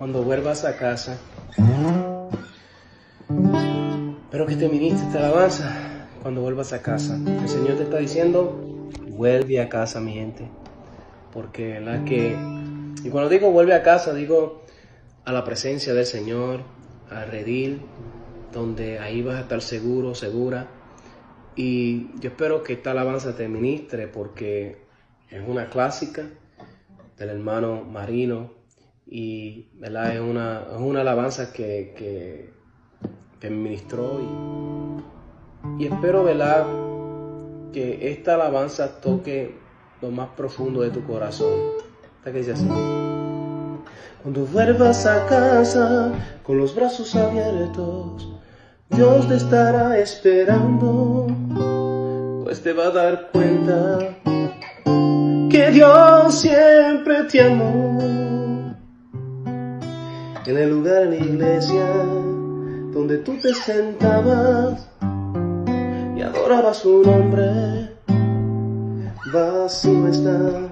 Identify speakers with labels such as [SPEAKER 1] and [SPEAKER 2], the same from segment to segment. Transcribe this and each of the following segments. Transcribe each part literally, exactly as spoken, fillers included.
[SPEAKER 1] cuando vuelvas a casa. Pero que te ministre esta alabanza cuando vuelvas a casa. El Señor te está diciendo, vuelve a casa, mi gente. Porque la que... Y cuando digo vuelve a casa, digo a la presencia del Señor, al redil, donde ahí vas a estar seguro, segura. Y yo espero que esta alabanza te ministre, porque es una clásica del hermano Marino. Y ¿verdad? Es, una, es una alabanza que, que, que me ministró. Y, y espero, ¿verdad?, que esta alabanza toque lo más profundo de tu corazón. Hasta que dice así: cuando vuelvas a casa con los brazos abiertos, Dios te estará esperando, pues te va a dar cuenta que Dios siempre te amó. En el lugar, en la iglesia, donde tú te sentabas y adorabas su nombre, vacío está,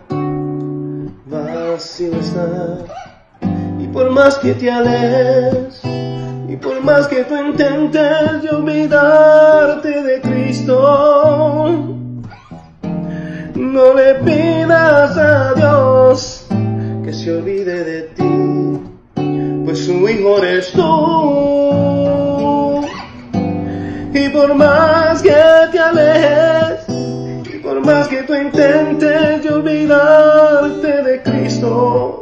[SPEAKER 1] vacío está. Y por más que te alejes, y por más que tú intentes de olvidarte de Cristo, no le pidas a Dios que se olvide de ti, pues su hijo eres tú. Y por más que te alejes, y por más que tú intentes de olvidarte de Cristo,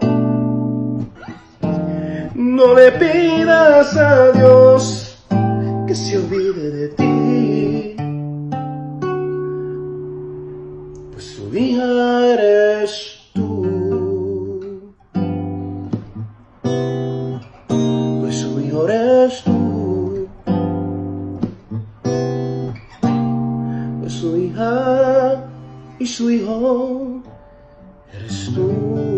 [SPEAKER 1] no le pidas a Dios que se olvide de ti, pues su hija eres tú, pues su hijo eres tú, pues su hija y su hijo eres tú.